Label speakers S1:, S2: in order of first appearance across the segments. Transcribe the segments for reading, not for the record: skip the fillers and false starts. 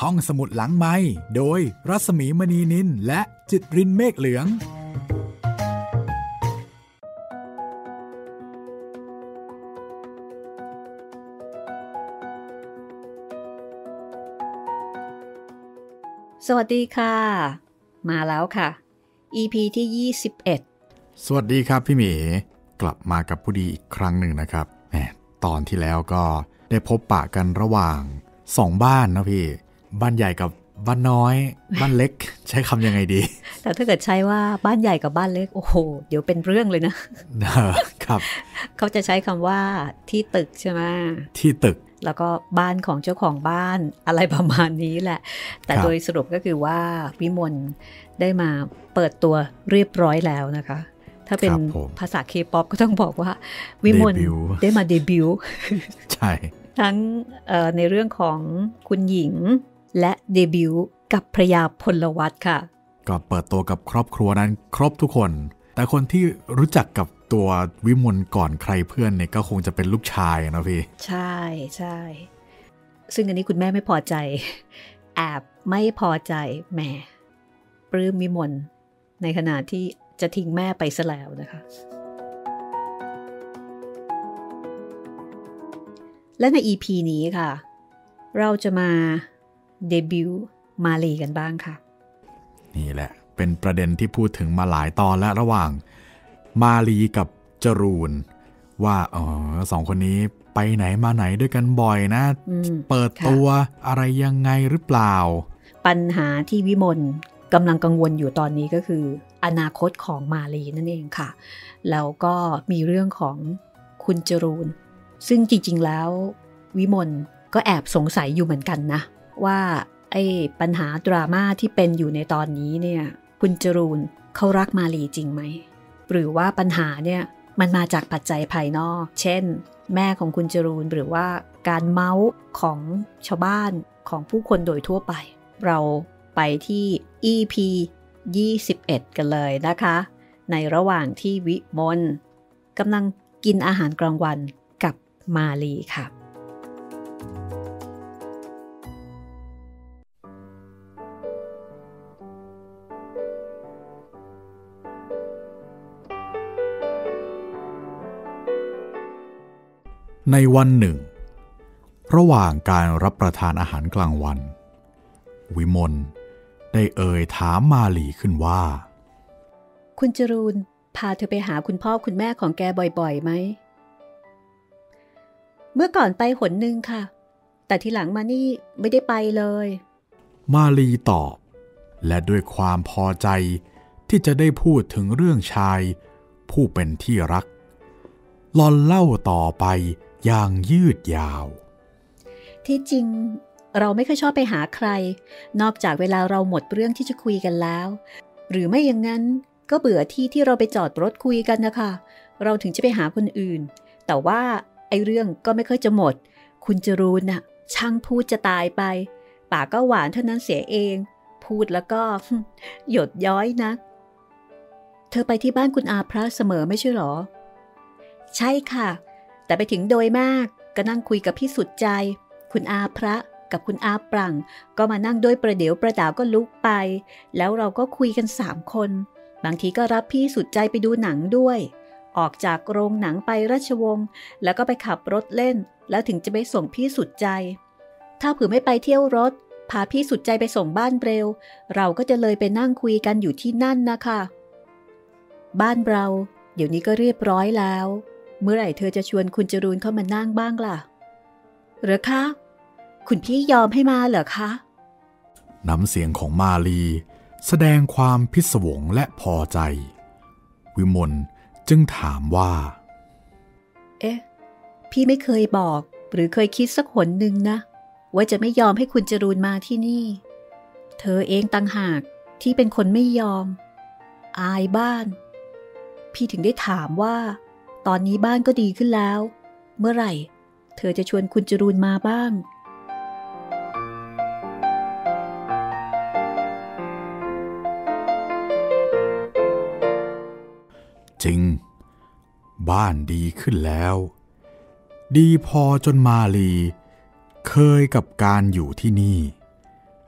S1: ห้องสมุดหลังไมค์โดยรัศมีมณีนินและจิตรินเมฆเหลือง
S2: สวัสดีค่ะมาแล้วค่ะ EP ที่21
S1: สวัสดีครับพี่หมีกลับมากับผู้ดีอีกครั้งหนึ่งนะครับตอนที่แล้วก็ได้พบปะกันระหว่าง2บ้านนะพี่บ้านใหญ่กับบ้านน้อยบ้านเล็ก ใช้คำยังไงดี
S2: แต่ถ้าเกิดใช้ว่าบ้านใหญ่กับบ้านเล็กโอ้โหเดี๋ยวเป็นเรื่องเลยนะครับเขาจะใช้คำว่าที่ตึกใช่ไหม
S1: ที่ตึก
S2: แล้วก็บ้านของเจ้าของบ้านอะไรประมาณนี้แหละแต่โดยสรุปก็คือว่าวิมลได้มาเปิดตัวเรียบร้อยแล้วนะคะถ้าเป็นภาษาเคป๊อปก็ต้องบอกว่าวิมลได้มาเดบิวต์
S1: ใช่
S2: ทั้งในเรื่องของคุณหญิงและเดบิวต์กับพระยาพลวัตค่ะ
S1: ก็เปิดตัวกับครอบครัวนั้นครบทุกคนแต่คนที่รู้จักกับตัววิมลก่อนใครเพื่อนเนี่ยก็คงจะเป็นลูกชายนะพี่
S2: ใช่ใช่ซึ่งอันนี้คุณแม่ไม่พอใจแอบไม่พอใจแหมปลื้มวิมลในขณะที่จะทิ้งแม่ไปซะแล้วนะคะและใน EP นี้ค่ะเราจะมาเดบิวต์มาลีกันบ้างค่ะ
S1: นี่แหละเป็นประเด็นที่พูดถึงมาหลายตอนแล้วระหว่างมาลีกับจรูนว่าสองคนนี้ไปไหนมาไหนด้วยกันบ่อยนะเปิดตัวอะไรยังไงหรือเปล่า
S2: ปัญหาที่วิมลกำลังกังวลอยู่ตอนนี้ก็คืออนาคตของมาลีนั่นเองค่ะแล้วก็มีเรื่องของคุณจรูนซึ่งจริงๆแล้ววิมลก็แอบสงสัยอยู่เหมือนกันนะว่าไอ้ปัญหาดราม่าที่เป็นอยู่ในตอนนี้เนี่ยคุณจรูนเขารักมาลีจริงไหมหรือว่าปัญหาเนี่ยมันมาจากปัจจัยภายนอกเช่นแม่ของคุณจรูนหรือว่าการเมาส์ของชาวบ้านของผู้คนโดยทั่วไปเราไปที่ EP 21 กันเลยนะคะในระหว่างที่วิมลกำลังกินอาหารกลางวันกับมาลีค่ะ
S1: ในวันหนึ่งระหว่างการรับประทานอาหารกลางวันวิมลได้เอ่ยถามมาลีขึ้นว่า
S2: คุณจรูนพาเธอไปหาคุณพ่อคุณแม่ของแกบ่อยๆไหมเมื่อก่อนไปหนนึงค่ะแต่ทีหลังมานี่ไม่ได้ไปเลย
S1: มาลีตอบและด้วยความพอใจที่จะได้พูดถึงเรื่องชายผู้เป็นที่รักหล่อนเล่าต่อไปอย่างยืดยาว
S2: ที่จริงเราไม่ค่อยชอบไปหาใครนอกจากเวลาเราหมดเรื่องที่จะคุยกันแล้วหรือไม่อย่างนั้นก็เบื่อที่เราไปจอดรถคุยกันนะคะเราถึงจะไปหาคนอื่นแต่ว่าไอ้เรื่องก็ไม่ค่อยจะหมดคุณจรูนน่ะช่างพูดจะตายไปปากก็หวานเท่านั้นเสียเองพูดแล้วก็ หยดย้อยนะเธอไปที่บ้านคุณอาพระเสมอไม่ใช่หรอใช่ค่ะแต่ไปถึงโดยมากก็นั่งคุยกับพี่สุดใจคุณอาพระกับคุณอาปรังก็มานั่งด้วยประเดี๋ยวประดาวก็ลุกไปแล้วเราก็คุยกัน3 คนบางทีก็รับพี่สุดใจไปดูหนังด้วยออกจากโรงหนังไปราชวงศ์แล้วก็ไปขับรถเล่นแล้วถึงจะไปส่งพี่สุดใจถ้าเผื่อไม่ไปเที่ยวรถพาพี่สุดใจไปส่งบ้านเร็วเราก็จะเลยไปนั่งคุยกันอยู่ที่นั่นนะคะบ้านเราเดี๋ยวนี้ก็เรียบร้อยแล้วเมื่อไหร่เธอจะชวนคุณจรูนเข้ามานั่งบ้างล่ะหรือคะคุณพี่ยอมให้มาเหรอคะ
S1: น้ำเสียงของมาลีแสดงความพิศวงและพอใจวิมลจึงถามว่า
S2: พี่ไม่เคยบอกหรือเคยคิดสักหนหนึ่งนะว่าจะไม่ยอมให้คุณจรูนมาที่นี่เธอเองต่างหากที่เป็นคนไม่ยอมอายบ้านพี่ถึงได้ถามว่าตอนนี้บ้านก็ดีขึ้นแล้วเมื่อไหร่เธอจะชวนคุณจรูนมาบ้าง
S1: จริงบ้านดีขึ้นแล้วดีพอจนมาลีเคยกับการอยู่ที่นี่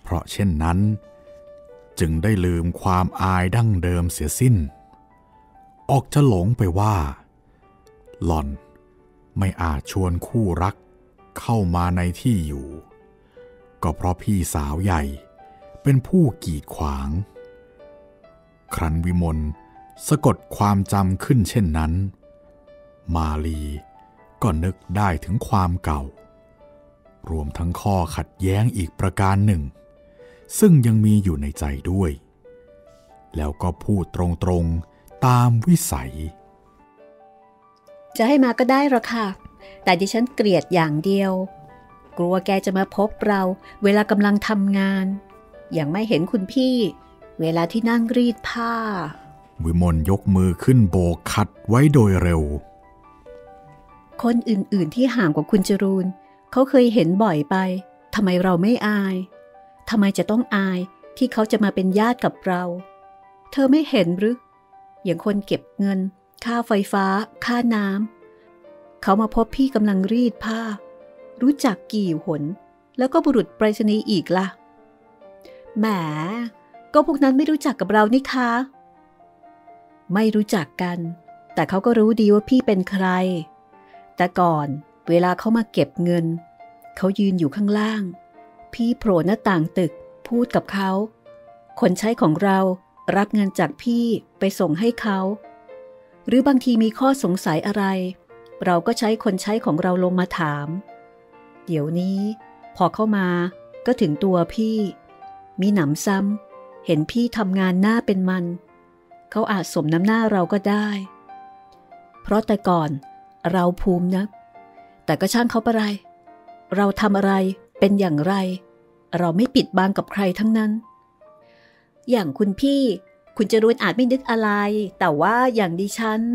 S1: เพราะเช่นนั้นจึงได้ลืมความอายดั้งเดิมเสียสิ้นออกจะหลงไปว่าหล่อนไม่อาจชวนคู่รักเข้ามาในที่อยู่ก็เพราะพี่สาวใหญ่เป็นผู้กีดขวางครั้นวิมลสะกดความจำขึ้นเช่นนั้นมาลีก็นึกได้ถึงความเก่ารวมทั้งข้อขัดแย้งอีกประการหนึ่งซึ่งยังมีอยู่ในใจด้วยแล้วก็พูดตรงๆตามวิสัย
S2: จะให้มาก็ได้หรอกค่ะแต่ดิฉันเกลียดอย่างเดียวกลัวแกจะมาพบเราเวลากำลังทำงานอย่างไม่เห็นคุณพี่เวลาที่นั่งรีดผ้า
S1: วิมลยกมือขึ้นโบกขัดไว้โดยเร็ว
S2: คนอื่นๆที่ห่างกว่าคุณจรูนเขาเคยเห็นบ่อยไปทำไมเราไม่อายทำไมจะต้องอายที่เขาจะมาเป็นญาติกับเราเธอไม่เห็นหรืออย่างคนเก็บเงินค่าไฟฟ้าค่าน้ำเขามาพบพี่กำลังรีดผ้ารู้จักกี่หนแล้วก็บุรุษไปรษณีย์อีกล่ะแหมก็พวกนั้นไม่รู้จักกับเรานี่คะไม่รู้จักกันแต่เขาก็รู้ดีว่าพี่เป็นใครแต่ก่อนเวลาเขามาเก็บเงินเขายืนอยู่ข้างล่างพี่โผล่หน้าต่างตึกพูดกับเขาคนใช้ของเรารับเงินจากพี่ไปส่งให้เขาหรือบางทีมีข้อสงสัยอะไรเราก็ใช้คนใช้ของเราลงมาถามเดี๋ยวนี้พอเข้ามาก็ถึงตัวพี่มีหนำซ้ำเห็นพี่ทำงานหน้าเป็นมันเขาอาจสมน้ำหน้าเราก็ได้เพราะแต่ก่อนเราภูมินะแต่ก็ช่างเขาไปไรเราทำอะไรเป็นอย่างไรเราไม่ปิดบังกับใครทั้งนั้นอย่างคุณพี่คุณจรูนอาจไม่นึกอะไรแต่ว่าอย่างดิฉัน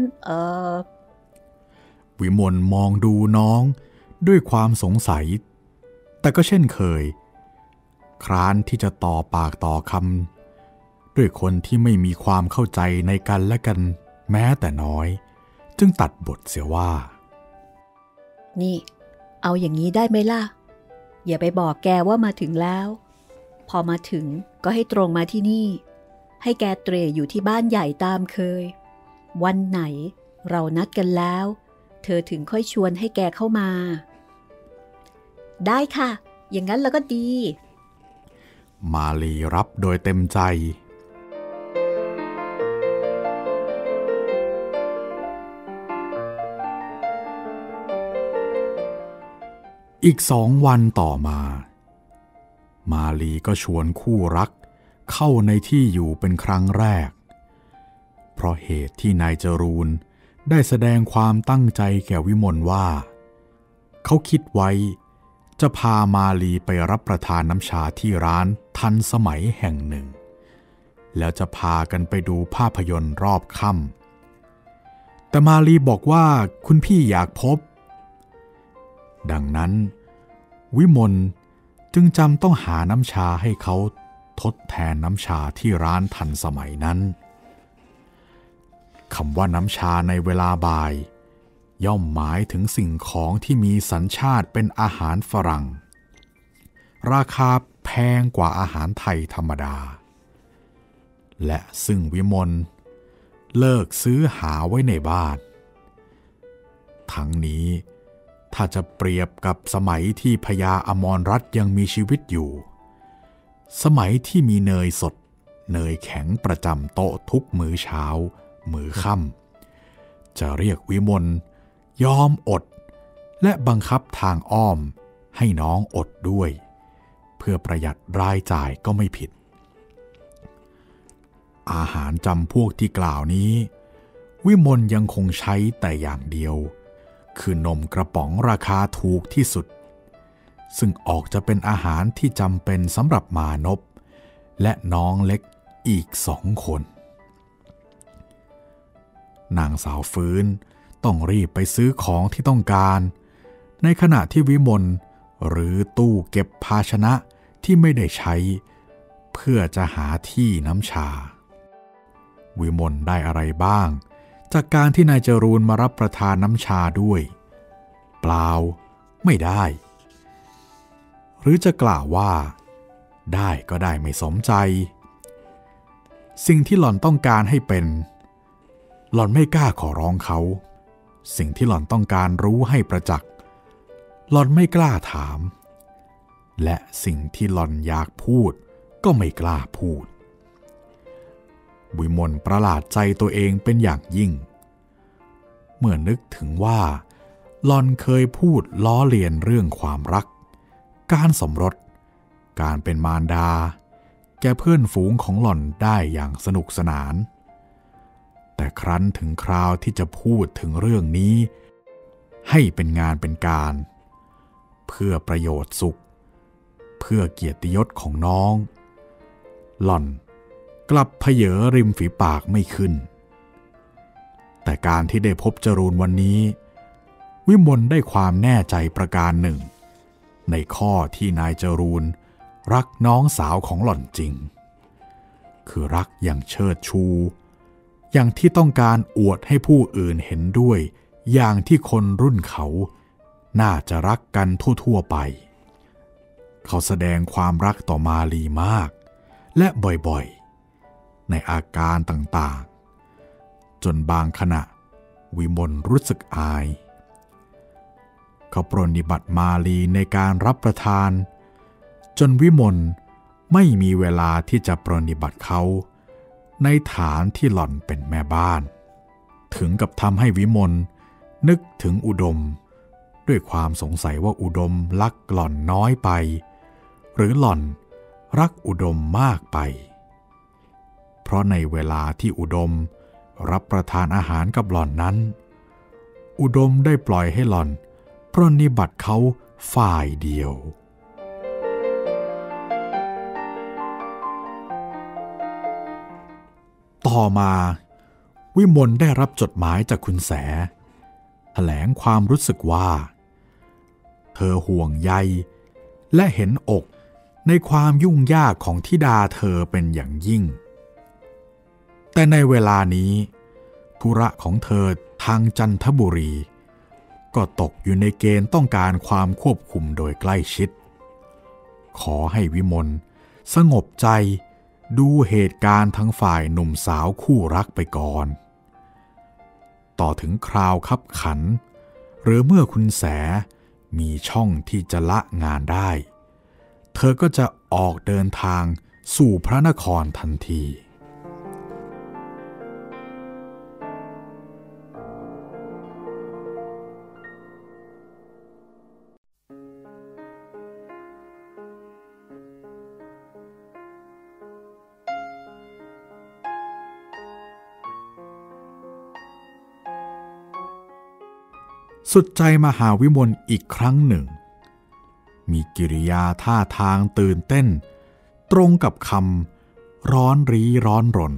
S1: วิมลมองดูน้องด้วยความสงสัยแต่ก็เช่นเคยคร้านที่จะต่อปากต่อคำด้วยคนที่ไม่มีความเข้าใจในกันและกันแม้แต่น้อยจึงตัดบทเสียว่า
S2: นี่เอาอย่างนี้ได้ไหมล่ะอย่าไปบอกแกว่ามาถึงแล้วพอมาถึงก็ให้ตรงมาที่นี่ให้แกเตร่อยู่ที่บ้านใหญ่ตามเคยวันไหนเรานัดกันแล้วเธอถึงค่อยชวนให้แกเข้ามาได้ค่ะอย่างนั้นแล้วก็ดี
S1: มาลีรับโดยเต็มใจอีก2 วันต่อมามาลีก็ชวนคู่รักเข้าในที่อยู่เป็นครั้งแรกเพราะเหตุที่นายจรูนได้แสดงความตั้งใจแก่วิมลว่าเขาคิดไว้จะพามาลีไปรับประทานน้ำชาที่ร้านทันสมัยแห่งหนึ่งแล้วจะพากันไปดูภาพยนตร์รอบค่ำแต่มาลีบอกว่าคุณพี่อยากพบดังนั้นวิมลจึงจำต้องหาน้ำชาให้เขาทดแทนน้ำชาที่ร้านทันสมัยนั้นคำว่าน้ำชาในเวลาบ่ายย่อมหมายถึงสิ่งของที่มีสัญชาติเป็นอาหารฝรั่งราคาแพงกว่าอาหารไทยธรรมดาและซึ่งวิมลเลิกซื้อหาไว้ในบ้านทั้งนี้ถ้าจะเปรียบกับสมัยที่พญาอมรรัตน์ยังมีชีวิตอยู่สมัยที่มีเนยสดเนยแข็งประจำโต๊ะทุกมื้อเช้ามื้อค่ำจะเรียกวิมลยอมอดและบังคับทางอ้อมให้น้องอดด้วยเพื่อประหยัดรายจ่ายก็ไม่ผิดอาหารจำพวกที่กล่าวนี้วิมลยังคงใช้แต่อย่างเดียวคือนมกระป๋องราคาถูกที่สุดซึ่งออกจะเป็นอาหารที่จำเป็นสำหรับมานพและน้องเล็กอีก2 คนนางสาวฟื้นต้องรีบไปซื้อของที่ต้องการในขณะที่วิมลหรือตู้เก็บภาชนะที่ไม่ได้ใช้เพื่อจะหาที่น้ำชาวิมลได้อะไรบ้างจากการที่นายจรูนมารับประทานน้ำชาด้วยเปล่าไม่ได้หรือจะกล่าวว่าได้ก็ได้ไม่สมใจสิ่งที่หล่อนต้องการให้เป็นหล่อนไม่กล้าขอร้องเขาสิ่งที่หล่อนต้องการรู้ให้ประจักษ์หล่อนไม่กล้าถามและสิ่งที่หล่อนอยากพูดก็ไม่กล้าพูดวิมลประหลาดใจตัวเองเป็นอย่างยิ่งเมื่อนึกถึงว่าหล่อนเคยพูดล้อเลียนเรื่องความรักการสมรสการเป็นมารดาแก่เพื่อนฝูงของหล่อนได้อย่างสนุกสนานแต่ครั้นถึงคราวที่จะพูดถึงเรื่องนี้ให้เป็นงานเป็นการเพื่อประโยชน์สุขเพื่อเกียรติยศของน้องหล่อนกลับเผยริมฝีปากไม่ขึ้นแต่การที่ได้พบจรูนวันนี้วิมลได้ความแน่ใจประการหนึ่งในข้อที่นายจรูนรักน้องสาวของหล่อนจริงคือรักอย่างเชิดชูอย่างที่ต้องการอวดให้ผู้อื่นเห็นด้วยอย่างที่คนรุ่นเขาน่าจะรักกันทั่วๆไปเขาแสดงความรักต่อมาลีมากและบ่อยๆในอาการต่างๆจนบางขณะวิมลรู้สึกอายเขาปรนนิบัติมาลีในการรับประทานจนวิมลไม่มีเวลาที่จะปรนนิบัติเขาในฐานที่หล่อนเป็นแม่บ้านถึงกับทำให้วิมลนึกถึงอุดมด้วยความสงสัยว่าอุดมรักหล่อนน้อยไปหรือหล่อนรักอุดมมากไปเพราะในเวลาที่อุดมรับประทานอาหารกับหล่อนนั้นอุดมได้ปล่อยให้หล่อนปรนนิบัติเขาฝ่ายเดียวต่อมาวิมลได้รับจดหมายจากคุณแสแถลงความรู้สึกว่าเธอห่วงใยและเห็นอกในความยุ่งยากของธิดาเธอเป็นอย่างยิ่งแต่ในเวลานี้ธุระของเธอทางจันทบุรีก็ตกอยู่ในเกณฑ์ต้องการความควบคุมโดยใกล้ชิดขอให้วิมลสงบใจดูเหตุการณ์ทั้งฝ่ายหนุ่มสาวคู่รักไปก่อนต่อถึงคราวคับขันหรือเมื่อคุณแสมีช่องที่จะละงานได้เธอก็จะออกเดินทางสู่พระนครทันทีสุดใจมาหาวิมลอีกครั้งหนึ่งมีกิริยาท่าทางตื่นเต้นตรงกับคำร้อนรีร้อนรน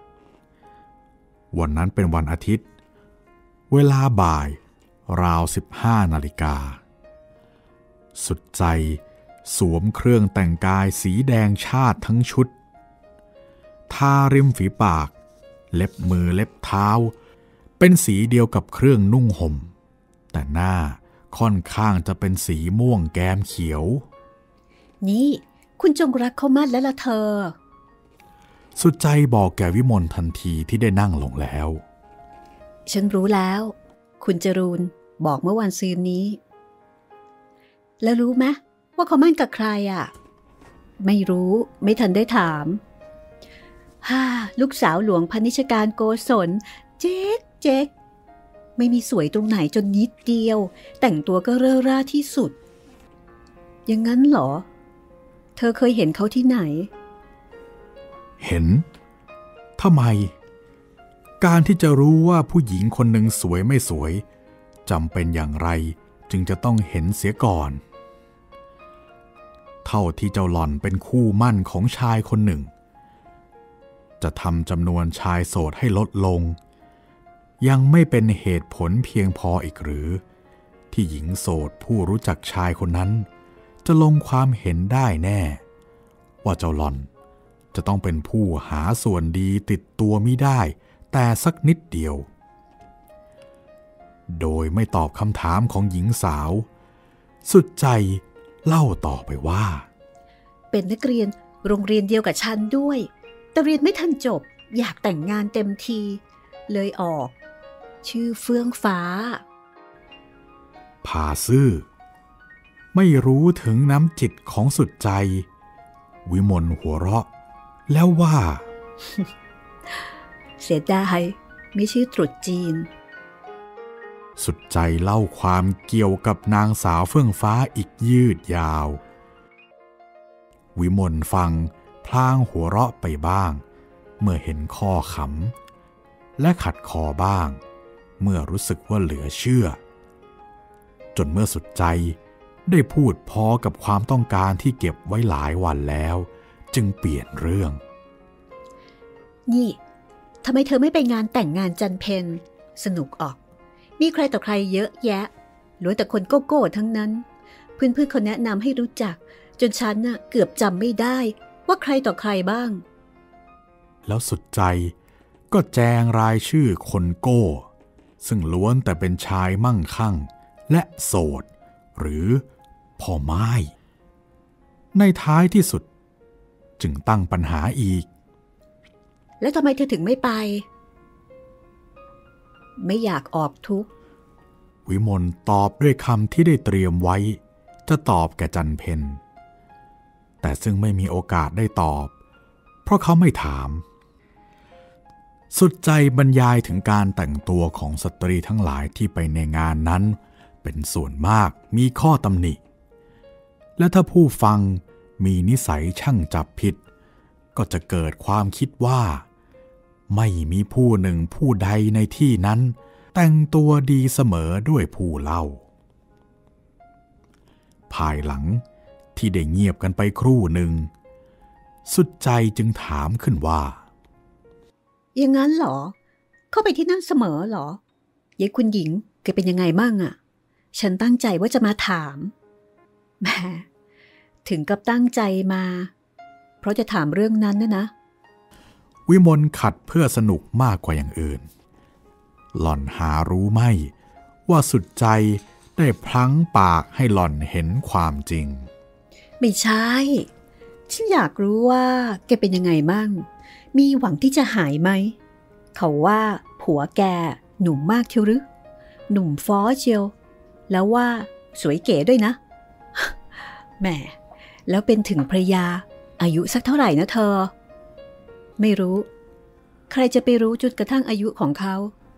S1: วันนั้นเป็นวันอาทิตย์เวลาบ่ายราว 15 นาฬิกาสุดใจสวมเครื่องแต่งกายสีแดงชาติทั้งชุดทาริมฝีปากเล็บมือเล็บเท้าเป็นสีเดียวกับเครื่องนุ่งห่มแต่หน้าค่อนข้างจะเป็นสีม่วงแก้มเขียว
S2: นี่คุณจงรักเขามั่นแล้วล่ะเธอ
S1: สุดใจบอกแก่วิมลทันทีที่ได้นั่งลงแล้ว
S2: ฉันรู้แล้วคุณจรูนบอกเมื่อวันซืนนี้แล้วรู้ไหมว่าเขามั่นกับใครอ่ะไม่รู้ไม่ทันได้ถามลูกสาวหลวงพนิชการโกศลเจ๊กไม่มีสวยตรงไหนจนนิดเดียวแต่งตัวก็เร่อร่าที่สุดอย่างนั้นเหรอเธอเคยเห็นเขาที่ไหน
S1: เห็นทำไมการที่จะรู้ว่าผู้หญิงคนหนึ่งสวยไม่สวยจำเป็นอย่างไรจึงจะต้องเห็นเสียก่อนเท่าที่เจ้าหล่อนเป็นคู่มั่นของชายคนหนึ่งจะทำจำนวนชายโสดให้ลดลงยังไม่เป็นเหตุผลเพียงพออีกหรือที่หญิงโสดผู้รู้จักชายคนนั้นจะลงความเห็นได้แน่ว่าเจ้าหล่อนจะต้องเป็นผู้หาส่วนดีติดตัวมิได้แต่สักนิดเดียวโดยไม่ตอบคำถามของหญิงสาวสุดใจเล่าต่อไปว่า
S2: เป็นนักเรียนโรงเรียนเดียวกับฉันด้วยแต่เรียนไม่ทันจบอยากแต่งงานเต็มทีเลยออกชื่อเฟื่องฟ้า
S1: ผาซื่อไม่รู้ถึงน้ำจิตของสุดใจวิมลหัวเราะแล้วว่า
S2: เสียดายไม่ชื่อตรุษจีน
S1: สุดใจเล่าความเกี่ยวกับนางสาวเฟื่องฟ้าอีกยืดยาววิมลฟังพลางหัวเราะไปบ้างเมื่อเห็นข้อขำและขัดคอบ้างเมื่อรู้สึกว่าเหลือเชื่อจนเมื่อสุดใจได้พูดพอกับความต้องการที่เก็บไว้หลายวันแล้วจึงเปลี่ยนเรื่อง
S2: นี่ทำไมเธอไม่ไปงานแต่งงานจันเพนสนุกออกมีใครต่อใครเยอะแยะล้วนแต่คนโก้โก้ทั้งนั้นเพื่อนๆเขาแนะนำให้รู้จักจนฉันน่ะเกือบจำไม่ได้ว่าใครต่อใครบ้าง
S1: แล้วสุดใจก็แจงรายชื่อคนโก้ซึ่งล้วนแต่เป็นชายมั่งคั่งและโสดหรือพ่อไม้ในท้ายที่สุดจึงตั้งปัญหาอีก
S2: แล้วทำไมเธอถึงไม่ไปไม่อยากออกทุกข์
S1: วิมลตอบด้วยคำที่ได้เตรียมไว้จะตอบแก่จันเพนแต่ซึ่งไม่มีโอกาสได้ตอบเพราะเขาไม่ถามสุดใจบรรยายถึงการแต่งตัวของสตรีทั้งหลายที่ไปในงานนั้นเป็นส่วนมากมีข้อตำหนิและถ้าผู้ฟังมีนิสัยช่างจับผิดก็จะเกิดความคิดว่าไม่มีผู้หนึ่งผู้ใดในที่นั้นแต่งตัวดีเสมอด้วยผู้เล่าภายหลังที่ได้เงียบกันไปครู่หนึ่งสุดใจจึงถามขึ้นว่า
S2: อย่างนั้นเหรอเข้าไปที่นั่นเสมอเหรอยายคุณหญิงแกเป็นยังไงบ้างอะฉันตั้งใจว่าจะมาถามแหมถึงกับตั้งใจมาเพราะจะถามเรื่องนั้นนะ
S1: วิมลขัดเพื่อสนุกมากกว่าอย่างอื่นหล่อนหารู้ไม่ว่าสุดใจได้พลั้งปากให้หล่อนเห็นความจริง
S2: ไม่ใช่ฉันอยากรู้ว่าแกเป็นยังไงบ้างมีหวังที่จะหายไหมเขาว่าผัวแกหนุ่มมากเชียวหรือหนุ่มฟ้อเชียวแล้วว่าสวยเก๋ด้วยนะแหมแล้วเป็นถึงภรรยาอายุสักเท่าไหร่นะเธอไม่รู้ใครจะไปรู้จุดกระทั่งอายุของเขา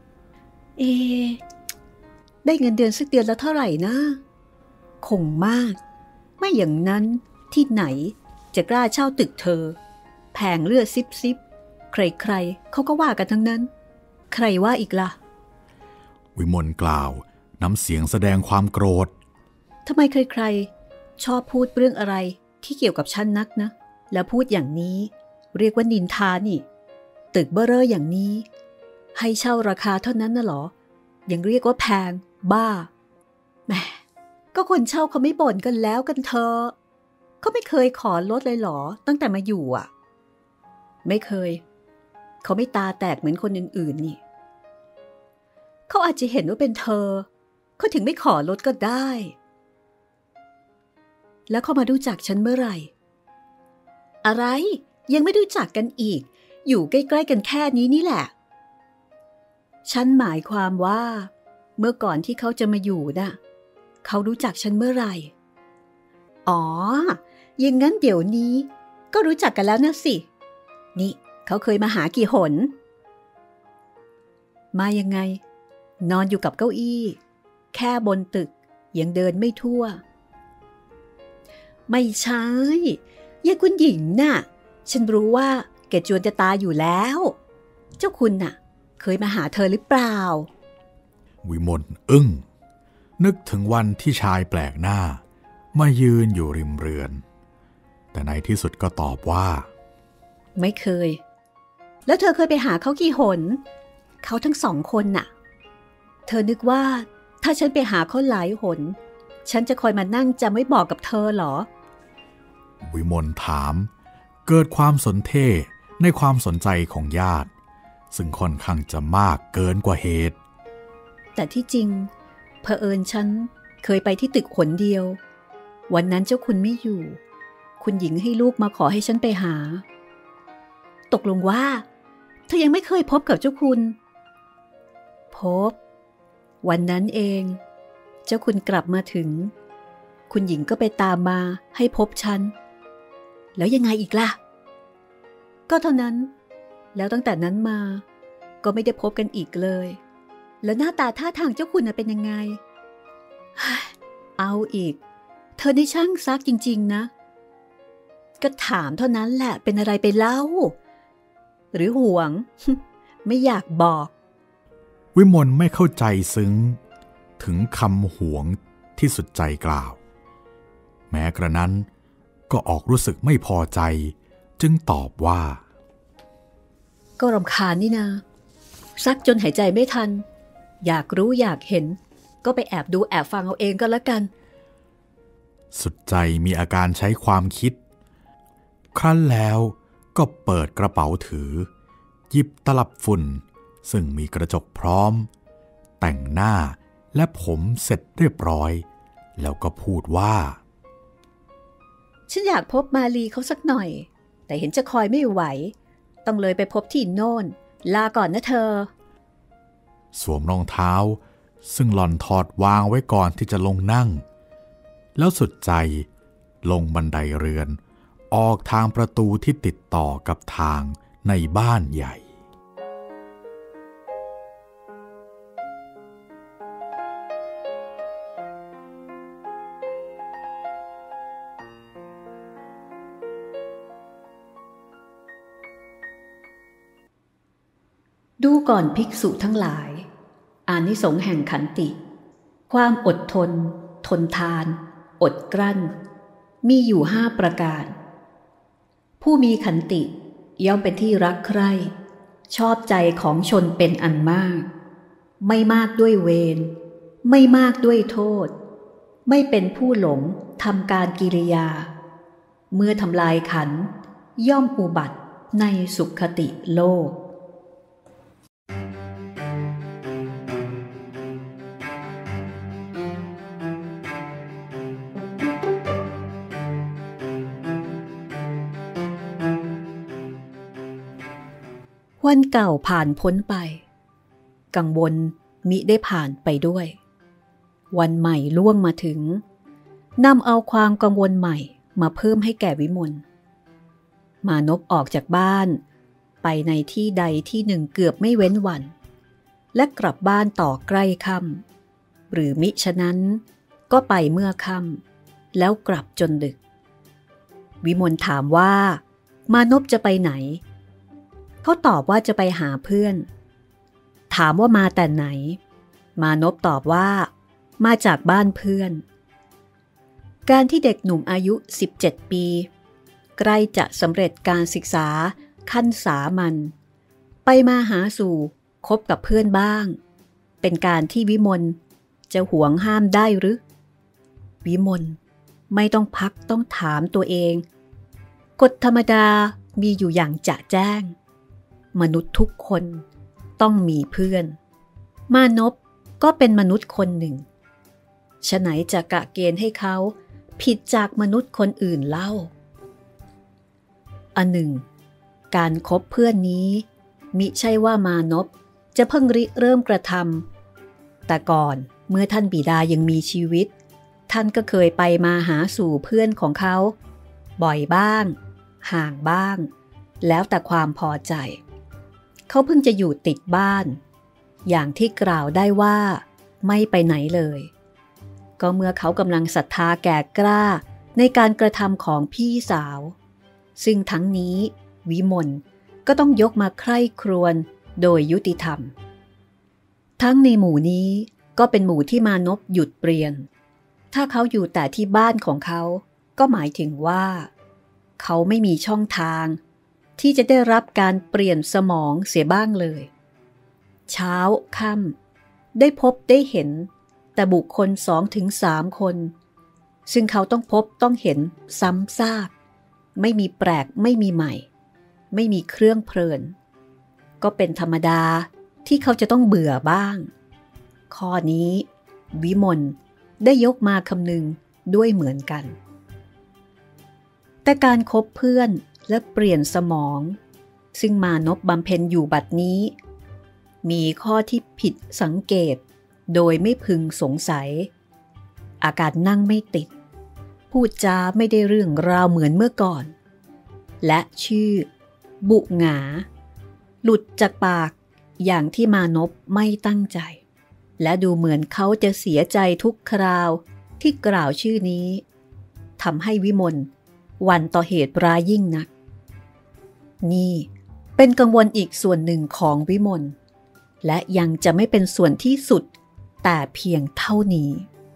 S2: ได้เงินเดือนสักเดือนละเท่าไหร่นะคงมากไม่อย่างนั้นที่ไหนจะกล้าเช่าตึกเธอแผงเลือดซิบใครๆเขาก็ว่ากันทั้งนั้นใครว่าอีกล่ะ
S1: วิมลกล่าวน้ำเสียงแสดงความโกรธ
S2: ทำไมใครๆชอบพูดเรื่องอะไรที่เกี่ยวกับฉันนักนะแล้วพูดอย่างนี้เรียกว่านินทานี่ตึกเบ้อเร่ออย่างนี้ให้เช่าราคาเท่านั้นน่ะหรอยังเรียกว่าแพงบ้าแหมก็คนเช่าเขาไม่บ่นกันแล้วกันเธอเขาไม่เคยขอลดเลยหรอตั้งแต่มาอยู่อ่ะไม่เคยเขาไม่ตาแตกเหมือนคนอื่นๆนี่เขาอาจจะเห็นว่าเป็นเธอเขาถึงไม่ขอลดก็ได้แล้วเขามารู้จักฉันเมื่อไหร่อะไรยังไม่รู้จักกันอีกอยู่ใกล้ๆกันแค่นี้นี่แหละฉันหมายความว่าเมื่อก่อนที่เขาจะมาอยู่น่ะเขารู้จักฉันเมื่อไหร่อ๋ออย่างงั้นเดี๋ยวนี้ก็รู้จักกันแล้วนะสินี่เขาเคยมาหากี่หนมายังไงนอนอยู่กับเก้าอี้แค่บนตึกยังเดินไม่ทั่วไม่ใช่ยายคุณหญิงน่ะฉันรู้ว่าแกจวนจะตายอยู่แล้วเจ้าคุณน่ะเคยมาหาเธอหรือเปล่า
S1: วิมลอึ้งนึกถึงวันที่ชายแปลกหน้ามายืนอยู่ริมเรือนแต่ในที่สุดก็ตอบว่า
S2: ไม่เคยแล้วเธอเคยไปหาเขากี่หนเขาทั้งสองคนน่ะเธอนึกว่าถ้าฉันไปหาเขาหลายหนฉันจะคอยมานั่งจำไว้บอกกับเธอเหรอ
S1: วิมลถามเกิดความสนเท่ในความสนใจของญาติซึ่งค่อนข้างจะมากเกินกว่าเหตุ
S2: แต่ที่จริงเผอิญฉันเคยไปที่ตึกหนเดียววันนั้นเจ้าคุณไม่อยู่คุณหญิงให้ลูกมาขอให้ฉันไปหาตกลงว่าเธอยังไม่เคยพบกับเจ้าคุณพบวันนั้นเองเจ้าคุณกลับมาถึงคุณหญิงก็ไปตามมาให้พบฉันแล้วยังไงอีกล่ะก็เท่านั้นแล้วตั้งแต่นั้นมาก็ไม่ได้พบกันอีกเลยแล้วหน้าตาท่าทางเจ้าคุณเป็นยังไงเอาอีกเธอได้ช่างซักจริงๆนะก็ถามเท่านั้นแหละเป็นอะไรไปเล่าหรือห่วง ไม่อยากบอก
S1: วิมลไม่เข้าใจซึ้งถึงคำหวงที่สุดใจกล่าวแม้กระนั้นก็ออกรู้สึกไม่พอใจจึงตอบว่า
S2: ก็รำคาญนี่นาซักจนหายใจไม่ทันอยากรู้อยากเห็นก็ไปแอบดูแอบฟังเอาเองก็แล้วกัน
S1: สุดใจมีอาการใช้ความคิดครั้นแล้วก็เปิดกระเป๋าถือหยิบตลับฝุ่นซึ่งมีกระจกพร้อมแต่งหน้าและผมเสร็จเรียบร้อยแล้วก็พูดว่า
S2: ฉันอยากพบมาลีเขาสักหน่อยแต่เห็นจะคอยไม่ไหวต้องเลยไปพบที่โน่นลาก่อนนะเธอ
S1: สวมรองเท้าซึ่งหล่อนถอดวางไว้ก่อนที่จะลงนั่งแล้วสุดใจลงบันไดเรือนออกทางประตูที่ติดต่อกับทางในบ้านใหญ่
S2: ดูก่อนภิกษุทั้งหลายอานิสงส์แห่งขันติความอดทนทนทานอดกลั้นมีอยู่5ประการผู้มีขันติย่อมเป็นที่รักใคร่ชอบใจของชนเป็นอันมากไม่มากด้วยเวรไม่มากด้วยโทษไม่เป็นผู้หลงทำการกิริยาเมื่อทำลายขันย่อมอุบัติในสุขติโลกวันเก่าผ่านพ้นไปกังวลมิได้ผ่านไปด้วยวันใหม่ล่วงมาถึงนำเอาความกังวลใหม่มาเพิ่มให้แก่วิมลมานพออกจากบ้านไปในที่ใดที่หนึ่งเกือบไม่เว้นวันและกลับบ้านต่อใกล้ค่ำหรือมิฉะนั้นก็ไปเมื่อค่ำแล้วกลับจนดึกวิมลถามว่ามานพจะไปไหนเขาตอบว่าจะไปหาเพื่อนถามว่ามาแต่ไหนมานพตอบว่ามาจากบ้านเพื่อนการที่เด็กหนุ่มอายุ17ปีใกล้จะสำเร็จการศึกษาขั้นสามัญไปมาหาสู่คบกับเพื่อนบ้างเป็นการที่วิมลจะหวงห้ามได้หรือวิมลไม่ต้องพักต้องถามตัวเองกฎธรรมดามีอยู่อย่างจะแจ้งมนุษย์ทุกคนต้องมีเพื่อนมานพก็เป็นมนุษย์คนหนึ่งฉะไหนจะกะเกณฑ์ให้เขาผิดจากมนุษย์คนอื่นเล่าอันหนึ่งการคบเพื่อนนี้มิใช่ว่ามานพจะเพิ่งริเริ่มกระทำแต่ก่อนเมื่อท่านบิดายังมีชีวิตท่านก็เคยไปมาหาสู่เพื่อนของเขาบ่อยบ้างห่างบ้างแล้วแต่ความพอใจเขาเพิ่งจะอยู่ติดบ้านอย่างที่กล่าวได้ว่าไม่ไปไหนเลยก็เมื่อเขากำลังศรัทธาแก่กล้าในการกระทำของพี่สาวซึ่งทั้งนี้วิมลก็ต้องยกมาใคร่ครวญโดยยุติธรรมทั้งในหมู่นี้ก็เป็นหมู่ที่มานพหยุดเปลี่ยนถ้าเขาอยู่แต่ที่บ้านของเขาก็หมายถึงว่าเขาไม่มีช่องทางที่จะได้รับการเปลี่ยนสมองเสียบ้างเลยเช้าค่ำได้พบได้เห็นแต่บุคคล2-3 คนซึ่งเขาต้องพบต้องเห็นซ้ำซากไม่มีแปลกไม่มีใหม่ไม่มีเครื่องเพลินก็เป็นธรรมดาที่เขาจะต้องเบื่อบ้างข้อนี้วิมลได้ยกมาคำนึงด้วยเหมือนกันแต่การคบเพื่อนและเปลี่ยนสมองซึ่งมานพบำเพ็ญอยู่บัดนี้มีข้อที่ผิดสังเกตโดยไม่พึงสงสัยอาการนั่งไม่ติดพูดจาไม่ได้เรื่องราวเหมือนเมื่อก่อนและชื่อบุหงาหลุดจากปากอย่างที่มานพไม่ตั้งใจและดูเหมือนเขาจะเสียใจทุกคราวที่กล่าวชื่อนี้ทำให้วิมลหวั่นต่อเหตุร้ายยิ่งนักนี่เป็นกังวลอีกส่วนหนึ่งของวิมลและยังจะไม่เป็นส่วนที่สุดแต่เพียงเท่านี้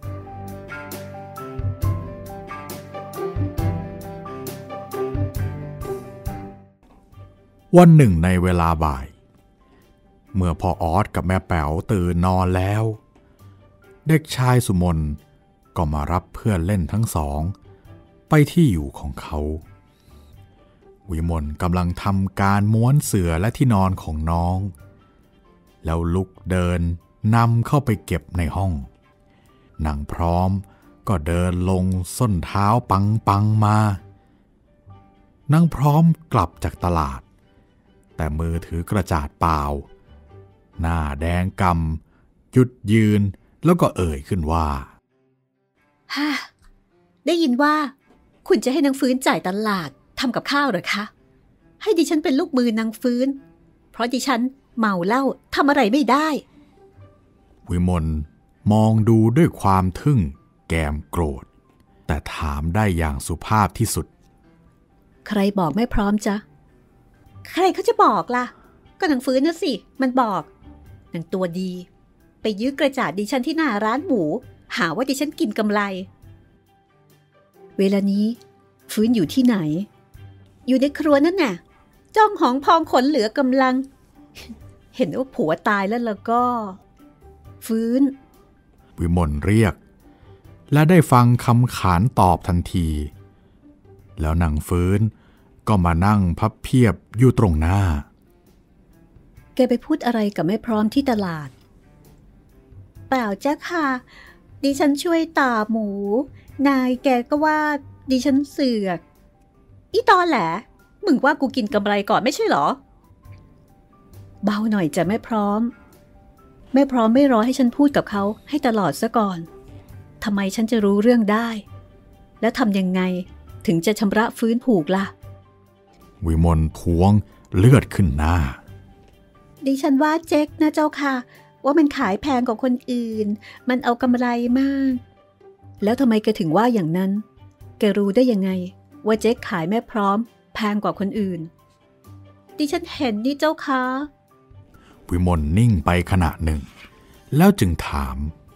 S1: วันหนึ่งในเวลาบ่ายเมื่อพ่อออสกับแม่แป๋วตื่นนอนแล้วเด็กชายสุมนก็มารับเพื่อนเล่นทั้งสองไปที่อยู่ของเขาวิมลกำลังทำการม้วนเสื่อและที่นอนของน้องแล้วลุกเดินนำเข้าไปเก็บในห้องนางพร้อมก็เดินลงส้นเท้าปังมานางพร้อมกลับจากตลาดแต่มือถือกระจาดเปล่าหน้าแดงกำหยุดยืนแล้วก็เอ่ยขึ้นว่า
S2: ฮ่าได้ยินว่าคุณจะให้นางฟื้นจ่ายตลาดทำกับข้าวเหรอคะให้ดิฉันเป็นลูกมือนางฟื้นเพราะดิฉันเมาเหล้าทำอะไรไม่ได้
S1: วิมลมองดูด้วยความทึ่งแกมโกรธแต่ถามได้อย่างสุภาพที่สุด
S2: ใครบอกไม่พร้อมจ๊ะใครเขาจะบอกล่ะก็นางฟื้นน่ะสิมันบอกนางตัวดีไปยื้อกระจาดดิฉันที่หน้าร้านหมูหาว่าดิฉันกินกำไรเวลานี้ฟื้นอยู่ที่ไหนอยู่ในครัวนั่นน่ะจ้องหองพองขนเหลือกำลังเห็นว่าผัวตายแล้วก็ฟื้น
S1: วิมลเรียกและได้ฟังคำขานตอบทันทีแล้วนางฟื้นก็มานั่งพับเพียบอยู่ตรงหน้า
S2: แกไปพูดอะไรกับแม่พร้อมที่ตลาดเปล่าจ้ะค่ะดิฉันช่วยต่อหมูนายแกก็ว่าดิฉันเสือกอีตอแหละมึงว่ากูกินกำไรก่อนไม่ใช่หรอเบาหน่อยจะแม่พร้อมไม่รอให้ฉันพูดกับเขาให้ตลอดซะก่อนทำไมฉันจะรู้เรื่องได้แล้วทำยังไงถึงจะชำระฟื้นผูกล่ะ
S1: วิมลท้วงเลือดขึ้นหน้า
S2: ดิฉันว่าเจ๊กนะเจ้าค่ะว่ามันขายแพงกว่าคนอื่นมันเอากำไรมากแล้วทำไมแกถึงว่าอย่างนั้นแกรู้ได้ยังไงว่าเจ๊กขายแม่พร้อมแพงกว่าคนอื่นดิฉันเห็นนี่เจ้าค่ะ
S1: วิมลนิ่งไปขณะหนึ่งแล้วจึงถาม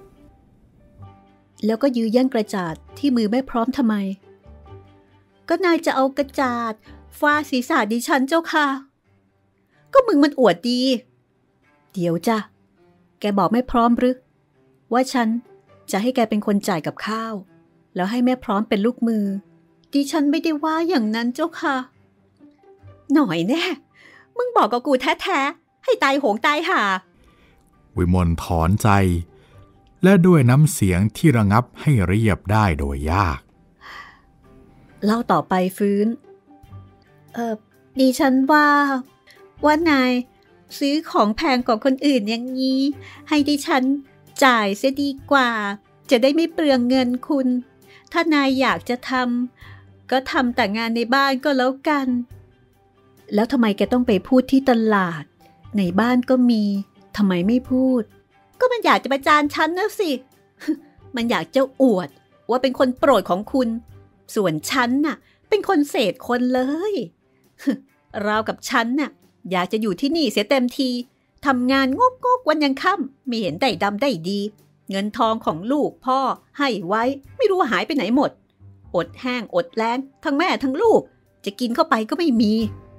S2: แล้วก็ยื้อแย่งกระจาดที่มือแม่พร้อมทำไมก็นายจะเอากระจาดฟาดศีรษะดิฉันเจ้าค่ะก็มึงมันอวดดีเดี๋ยวจ้ะแกบอกแม่พร้อมหรือว่าฉันจะให้แกเป็นคนจ่ายกับข้าวแล้วให้แม่พร้อมเป็นลูกมือดิฉันไม่ได้ว่าอย่างนั้นเจ้าค่ะหน่อยแน่มึงบอกกับกูแท้ๆให้ตายโหงตายห่า
S1: วิมลถอนใจและด้วยน้ำเสียงที่ระงับให้เรียบได้โดยยาก
S2: เล่าต่อไปฟื้นดิฉันว่านายซื้อของแพงกว่าคนอื่นอย่างนี้ให้ดิฉันจ่ายเสียดีกว่าจะได้ไม่เปลืองเงินคุณถ้านายอยากจะทำก็ทำแต่งานในบ้านก็แล้วกันแล้วทำไมแกต้องไปพูดที่ตลาดในบ้านก็มีทำไมไม่พูดก็มันอยากจะประจานฉันนะสิ มันอยากจะอวดว่าเป็นคนโปรดของคุณส่วนฉันน่ะเป็นคนเศษคนเลย ราวกับฉันน่ะอยากจะอยู่ที่นี่เสียเต็มทีทำงานงกวันยังค่ำไม่เห็นได้ดำได้ดีเงินทองของลูกพ่อให้ไว้ไม่รู้หายไปไหนหมดอดแห้งอดแล้งทั้งแม่ทั้งลูกจะกินเข้าไปก็ไม่มี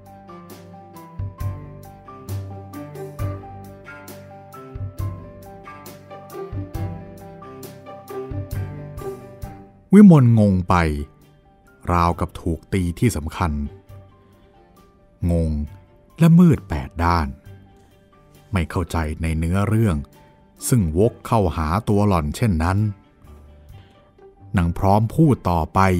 S1: วิมลงงไปราวกับถูกตีที่สำคัญงงและมืดแปดด้านไม่เข้าใจในเนื้อเรื่องซึ่งวกเข้าหาตัวหล่อนเช่นนั้นนางพร้อมพูดต่อไป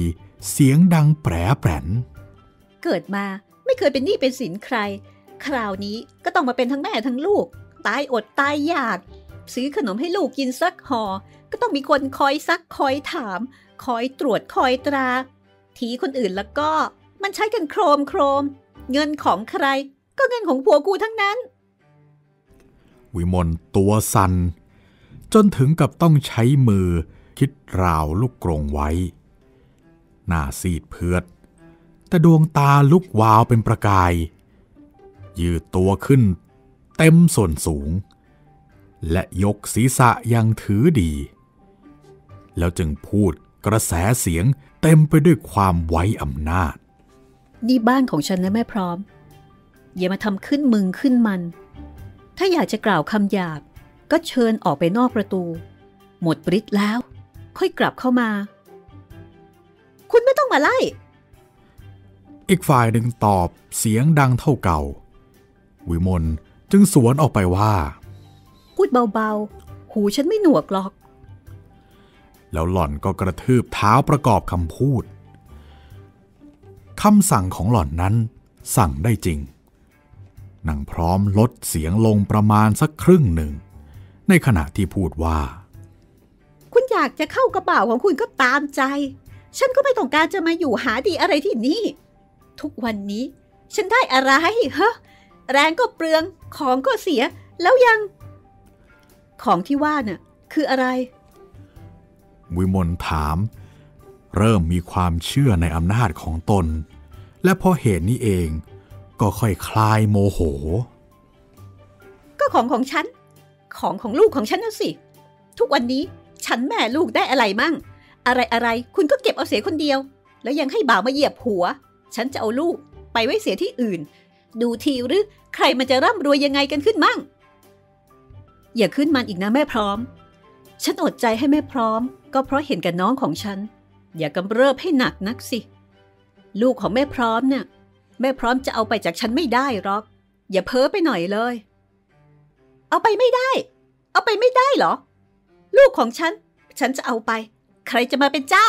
S1: เสียงดังแปรแปรน
S2: เกิดมาไม่เคยเป็นหนี้เป็นสินใครคราวนี้ก็ต้องมาเป็นทั้งแม่ทั้งลูกตายอดตายอยากซื้อขนมให้ลูกกินสักห่อก็ต้องมีคนคอยซักคอยถามคอยตรวจคอยตราทีคนอื่นแล้วก็มันใช้กันโครมเงินของใครก็เงินของผัวกูทั้งนั้น
S1: วิมลตัวสั่นจนถึงกับต้องใช้มือคิดราวลูกกรงไว้หน้าซีดเผือดแต่ดวงตาลุกวาวเป็นประกายยืดตัวขึ้นเต็มส่วนสูงและยกศีรษะยังถือดีแล้วจึงพูดกระแสเสียงเต็มไปด้วยความไว้อำนาจ
S2: นี่บ้านของฉันนะแม่พร้อมอย่ามาทำขึ้นมึงขึ้นมันถ้าอยากจะกล่าวคำหยาบก็เชิญออกไปนอกประตูหมดฤทธิ์แล้วค่อยกลับเข้ามาคุณไม่ต้องมาไล่
S1: อีกฝ่ายหนึ่งตอบเสียงดังเท่าเก่าวิมลจึงสวนออกไปว่า
S2: พูดเบาๆหูฉันไม่หนวกหรอก
S1: แล้วหล่อนก็กระทืบเท้าประกอบคำพูดคำสั่งของหล่อนนั้นสั่งได้จริงนางพร้อมลดเสียงลงประมาณสักครึ่งหนึ่งในขณะที่พูดว่า
S2: คุณอยากจะเข้ากระเป๋าของคุณก็ตามใจฉันก็ไม่ต้องการจะมาอยู่หาดีอะไรที่นี่ทุกวันนี้ฉันได้อะไรฮะแรงก็เปลืองของก็เสียแล้วยังของที่ว่าน่ะคืออะไร
S1: วิมลถามเริ่มมีความเชื่อในอำนาจของตนและเพราะเหตุนี้เองก็ค่อยคลายโมโห
S2: ก็ของฉันของลูกของฉันน่ะสิทุกวันนี้ฉันแม่ลูกได้อะไรมั่งอะไรคุณก็เก็บเอาเสียคนเดียวแล้วยังให้บ่าวมาเหยียบหัวฉันจะเอาลูกไปไว้เสียที่อื่นดูทีหรือใครมันจะร่ำรวยยังไงกันขึ้นมั่งอย่าขึ้นมันอีกนะแม่พร้อมฉันอดใจให้แม่พร้อมก็เพราะเห็นกับน้องของฉันอย่ากำเริบให้หนักนักสิลูกของแม่พร้อมเนี่ยแม่พร้อมจะเอาไปจากฉันไม่ได้หรอกอย่าเพ้อไปหน่อยเลยเอาไปไม่ได้เหรอลูกของฉันจะเอาไปใครจะมาเป็นเจ้า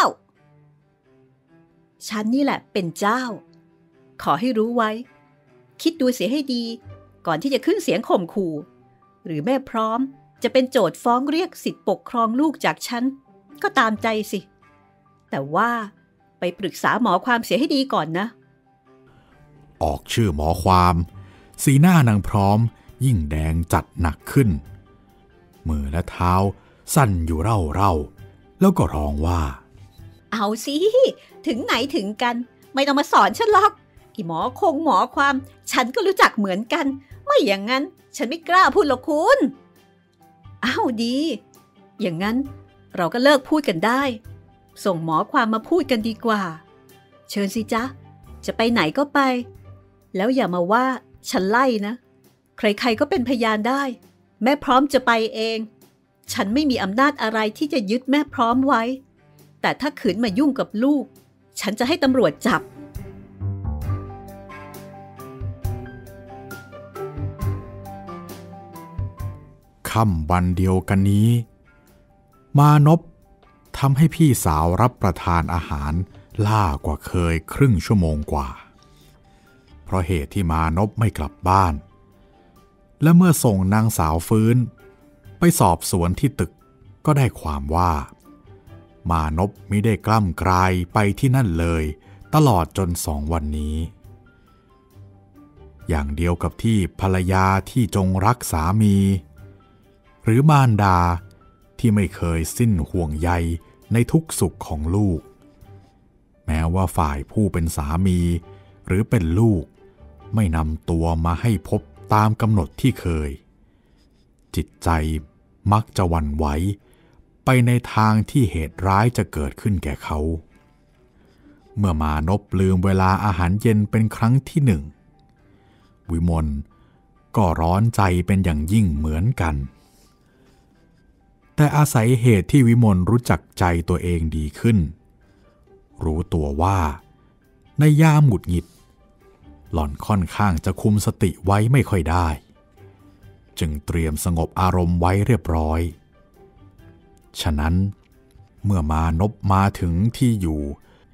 S2: ฉันนี่แหละเป็นเจ้าขอให้รู้ไว้คิดดูเสียให้ดีก่อนที่จะขึ้นเสียงข่มขู่หรือแม่พร้อมจะเป็นโจทย์ฟ้องเรียกสิทธิปกครองลูกจากฉันก็ตามใจสิแต่ว่าไปปรึกษาหมอความเสียให้ดีก่อนนะ
S1: ออกชื่อหมอความสีหน้านางพร้อมยิ่งแดงจัดหนักขึ้นมือและเท้าสั่นอยู่เร่าแล้วก็ร้องว่า
S2: เอาสิถึงไหนถึงกันไม่ต้องมาสอนฉันหรอกอีหมอความฉันก็รู้จักเหมือนกันไม่อย่างนั้นฉันไม่กล้าพูดหรอกคุณอ้าวดีอย่างนั้นเราก็เลิกพูดกันได้ส่งหมอความมาพูดกันดีกว่าเชิญสิจ๊ะจะไปไหนก็ไปแล้วอย่ามาว่าฉันไล่นะใครๆก็เป็นพยานได้แม่พร้อมจะไปเองฉันไม่มีอำนาจอะไรที่จะยึดแม่พร้อมไว้แต่ถ้าขืนมายุ่งกับลูกฉันจะให้ตำรวจจับ
S1: ค่ำวันเดียวกันนี้มานพทำให้พี่สาวรับประทานอาหารล่ากว่าเคยครึ่งชั่วโมงกว่าเพราะเหตุที่มานพไม่กลับบ้านและเมื่อส่งนางสาวฟื้นไปสอบสวนที่ตึกก็ได้ความว่ามานพมิได้กล้ำกลายไปที่นั่นเลยตลอดจน2 วันนี้อย่างเดียวกับที่ภรรยาที่จงรักสามีหรือมารดาที่ไม่เคยสิ้นห่วงใยในทุกสุขของลูกแม้ว่าฝ่ายผู้เป็นสามีหรือเป็นลูกไม่นำตัวมาให้พบตามกำหนดที่เคยจิตใจมักจะหวั่นไหวไปในทางที่เหตุร้ายจะเกิดขึ้นแก่เขาเมื่อมานพลืมเวลาอาหารเย็นเป็นครั้งที่1วิมลก็ร้อนใจเป็นอย่างยิ่งเหมือนกันแต่อาศัยเหตุที่วิมลรู้จักใจตัวเองดีขึ้นรู้ตัวว่าในยามหงุดหงิดหล่อนค่อนข้างจะคุมสติไว้ไม่ค่อยได้จึงเตรียมสงบอารมณ์ไว้เรียบร้อยฉะนั้นเมื่อมานพมาถึงที่อยู่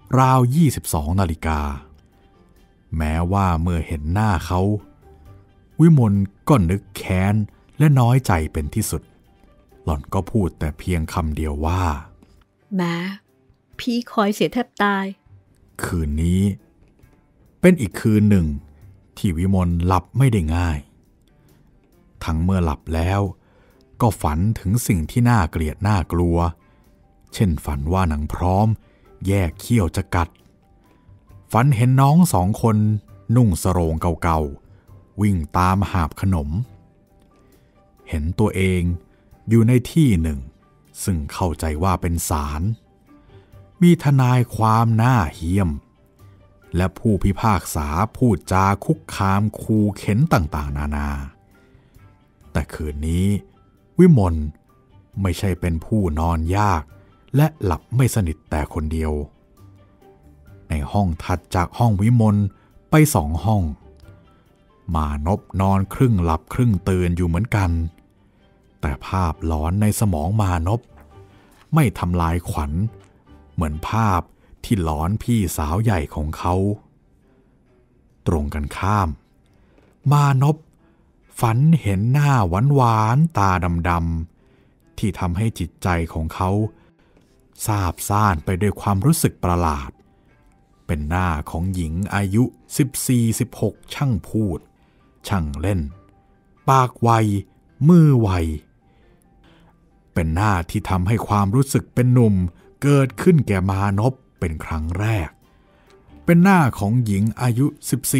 S1: ราว 22 นาฬิกาแม้ว่าเมื่อเห็นหน้าเขาวิมลก็นึกแค้นและน้อยใจเป็นที่สุดหล่อนก็พูดแต่เพียงคำเดียวว่า
S2: แม้พี่คอยเสียแทบตาย
S1: คืนนี้เป็นอีกคืนหนึ่งที่วิมลหลับไม่ได้ง่ายทั้งเมื่อหลับแล้วก็ฝันถึงสิ่งที่น่าเกลียดน่ากลัวเช่นฝันว่านางพร้อมแยกเขี้ยวจะกัดฝันเห็นน้องสองคนนุ่งสโรงเก่าๆวิ่งตามหาบขนมเห็นตัวเองอยู่ในที่หนึ่งซึ่งเข้าใจว่าเป็นศาลมีทนายความหน้าเหี้ยมและผู้พิพากษาพูดจาคุกคามขู่เข็นต่างๆนานาแต่คืนนี้วิมลไม่ใช่เป็นผู้นอนยากและหลับไม่สนิทแต่คนเดียวในห้องถัดจากห้องวิมลไป2 ห้องมานพนอนครึ่งหลับครึ่งตื่นอยู่เหมือนกันแต่ภาพหลอนในสมองมานพไม่ทำลายขวัญเหมือนภาพที่หลอนพี่สาวใหญ่ของเขาตรงกันข้ามมานพฝันเห็นหน้าหวานๆตาดำๆที่ทำให้จิตใจของเขาซาบซ่านไปด้วยความรู้สึกประหลาดเป็นหน้าของหญิงอายุ 14-16 ช่างพูดช่างเล่นปากไวมือไวเป็นหน้าที่ทำให้ความรู้สึกเป็นหนุ่มเกิดขึ้นแก่มานพเป็นครั้งแรกเป็นหน้าของหญิงอายุ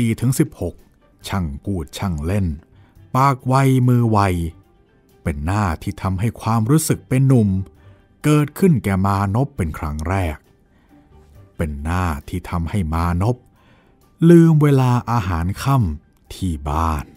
S1: 14-16 ช่างพูดช่างเล่นปากไวมือไวเป็นหน้าที่ทำให้ความรู้สึกเป็นหนุ่มเกิดขึ้นแก่มานพเป็นครั้งแรกเป็นหน้าที่ทำให้มานพลืมเวลาอาหารค่ำที่บ้าน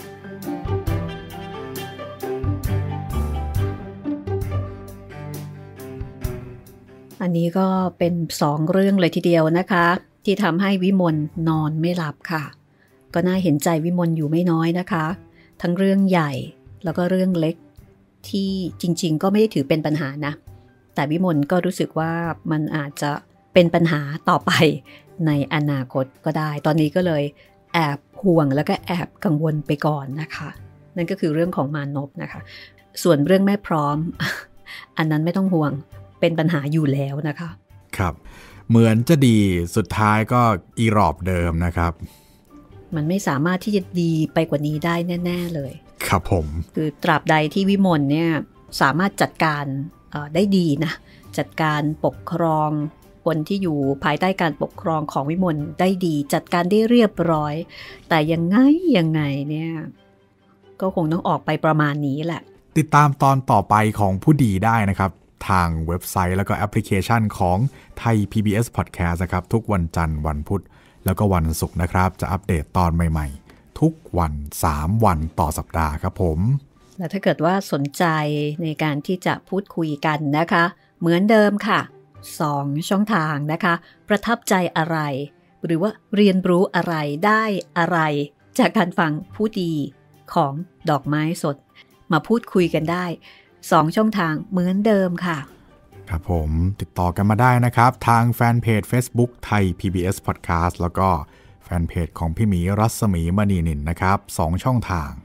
S2: อันนี้ก็เป็น2 เรื่องเลยทีเดียวนะคะที่ทำให้วิมลนอนไม่หลับค่ะก็น่าเห็นใจวิมลอยู่ไม่น้อยนะคะทั้งเรื่องใหญ่แล้วก็เรื่องเล็กที่จริงๆก็ไม่ได้ถือเป็นปัญหานะแต่วิมลก็รู้สึกว่ามันอาจจะเป็นปัญหาต่อไปในอนาคตก็ได้ตอนนี้ก็เลยแอบห่วงแล้วก็แอบกังวลไปก่อนนะคะนั่นก็คือเรื่องของมานพนะคะส่วนเรื่องแม่พร้อม อันนั้นไม่ต้องห่วงเป็นปัญหาอยู่แล้วนะคะ
S1: ครับเหมือนจะดีสุดท้ายก็อีรอบเดิมนะครับ
S2: มันไม่สามารถที่จะดีไปกว่านี้ได้แน่ๆเลย
S1: ครับผม
S2: คือตราบใดที่วิมลเนี่ยสามารถจัดการได้ดีนะจัดการปกครองคนที่อยู่ภายใต้การปกครองของวิมลได้ดีจัดการได้เรียบร้อยแต่ยังไงเนี่ยก็คงต้องออกไปประมาณนี้แหละ
S1: ติดตามตอนต่อไปของผู้ดีได้นะครับทางเว็บไซต์แล้วก็แอปพลิเคชันของไทย PBS Podcast นะครับทุกวันจันทร์วันพุธแล้วก็วันศุกร์นะครับจะอัปเดตตอนใหม่ๆทุกวัน3 วันต่อสัปดาห์ครับผม
S2: และถ้าเกิดว่าสนใจในการที่จะพูดคุยกันนะคะเหมือนเดิมค่ะ2 ช่องทางนะคะประทับใจอะไรหรือว่าเรียนรู้อะไรได้อะไรจากการฟังผู้ดีของดอกไม้สดมาพูดคุยกันได้2 ช่องทางเหมือนเดิมค่ะ
S1: ครับผมติดต่อกันมาได้นะครับทางแฟนเพจ Facebook ไทย PBS Podcast แล้วก็แฟนเพจของพี่หมีรัศมีมณีนินนะครับ2 ช่องทาง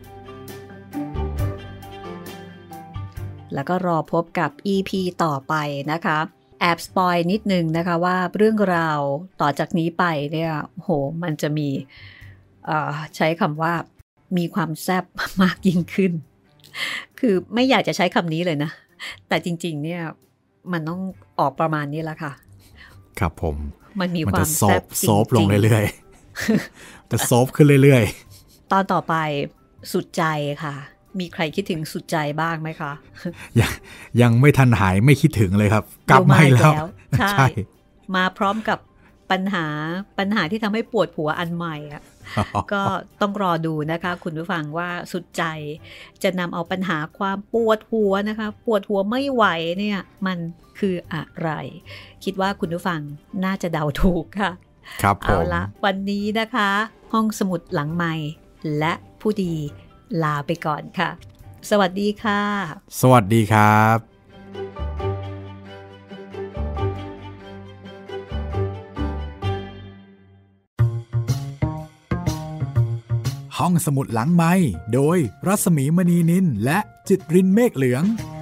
S2: แล้วก็รอพบกับ EP ต่อไปนะคะแอบสปอยนิดนึงนะคะว่าเรื่องราวต่อจากนี้ไปเนี่ยโหมันจะมีใช้คำว่ามีความแซ่บมากยิ่งขึ้นคือไม่อยากจะใช้คำนี้เลยนะแต่จริงๆเนี่ยมันต้องออกประมาณนี้แล้วค่ะ
S1: ครับผม
S2: มันมีความแซ่บ
S1: โซฟลงเรื่อยๆจะโซฟขึ้นเรื่อย
S2: ๆตอนต่อไปสุดใจค่ะมีใครคิดถึงสุดใจบ้างไหมคะ
S1: ยังไม่ทันหายไม่คิดถึงเลยครับกลับมาแล้ว
S2: ใช่มาพร้อมกับปัญหาที่ทำให้ปวดหัวอันใหม่อ่ะ ก็ต้องรอดูนะคะคุณผู้ฟังว่าสุดใจจะนำเอาปัญหาความปวดหัวนะคะปวดหัวไม่ไหวเนี่ยมันคืออะไรคิดว่าคุณผู้ฟังน่าจะเดาถูกค่ะ
S1: ครับ
S2: เอาละวันนี้นะคะห้องสมุดหลังไมค์และผู้ดีลาไปก่อนค่ะสวัสดีค่ะ
S1: สวัสดีครับห้องสมุดหลังไมค์โดยรัศมีมณีนินและจิตรินเมฆเหลือง